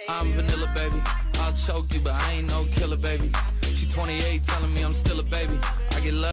I'm vanilla, baby. I'll choke you, but I ain't no killer, baby. She 28, telling me I'm still a baby. I get love.